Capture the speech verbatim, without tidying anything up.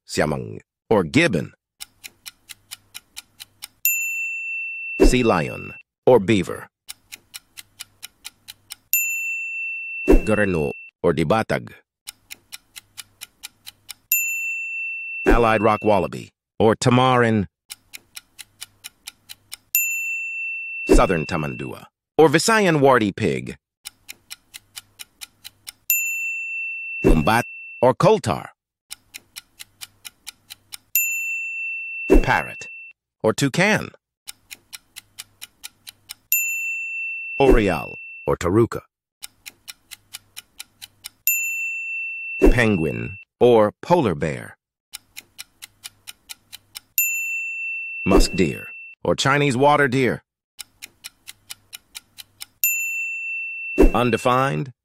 Siamang, or gibbon. Sea lion, or beaver. Gareno, or dibatag. Allied rock wallaby, or tamarin. Southern tamandua, or Visayan warty pig. Umbat, or coltar. Parrot, or toucan. Oriole, or taruka. Penguin, or polar bear. Musk deer, or Chinese water deer. Undefined,